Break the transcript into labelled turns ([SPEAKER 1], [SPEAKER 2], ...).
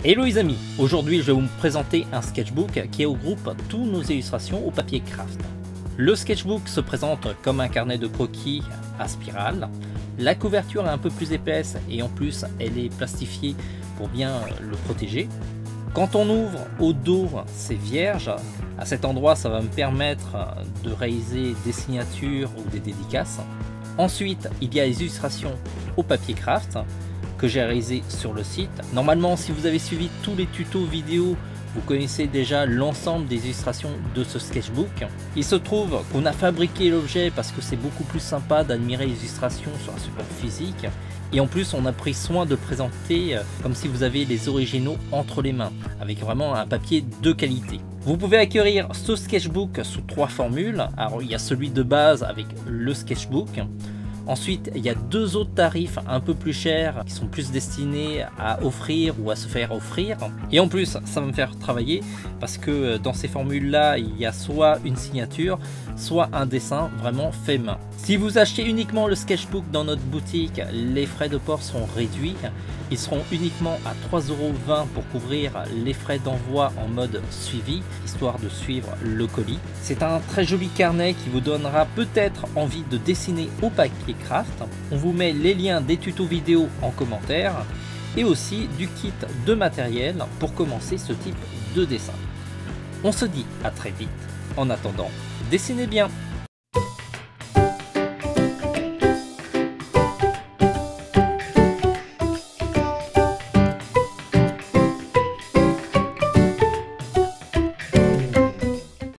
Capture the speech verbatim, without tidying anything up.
[SPEAKER 1] Hello les amis, aujourd'hui je vais vous présenter un sketchbook qui regroupe toutes nos illustrations au papier craft. Le sketchbook se présente comme un carnet de croquis à spirale. La couverture est un peu plus épaisse et en plus elle est plastifiée pour bien le protéger. Quand on ouvre au dos, c'est vierge. À cet endroit, ça va me permettre de réaliser des signatures ou des dédicaces. Ensuite, il y a les illustrations au papier craft que j'ai réalisé sur le site. Normalement, si vous avez suivi tous les tutos vidéo, vous connaissez déjà l'ensemble des illustrations de ce sketchbook. Il se trouve qu'on a fabriqué l'objet parce que c'est beaucoup plus sympa d'admirer les illustrations sur un support physique. Et en plus, on a pris soin de présenter comme si vous avez les originaux entre les mains, avec vraiment un papier de qualité. Vous pouvez acquérir ce sketchbook sous trois formules. Alors, il y a celui de base avec le sketchbook. Ensuite, il y a deux autres tarifs un peu plus chers qui sont plus destinés à offrir ou à se faire offrir. Et en plus, ça va me faire travailler parce que dans ces formules-là, il y a soit une signature, soit un dessin vraiment fait main. Si vous achetez uniquement le sketchbook dans notre boutique, les frais de port sont réduits. Ils seront uniquement à trois euros vingt pour couvrir les frais d'envoi en mode suivi, histoire de suivre le colis. C'est un très joli carnet qui vous donnera peut-être envie de dessiner au papier craft. On vous met les liens des tutos vidéo en commentaire et aussi du kit de matériel pour commencer ce type de dessin. On se dit à très vite. En attendant, dessinez bien!